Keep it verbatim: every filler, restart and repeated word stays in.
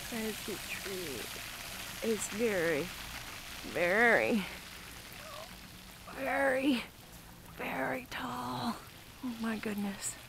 As the tree is very, very, very, very tall. Oh my goodness.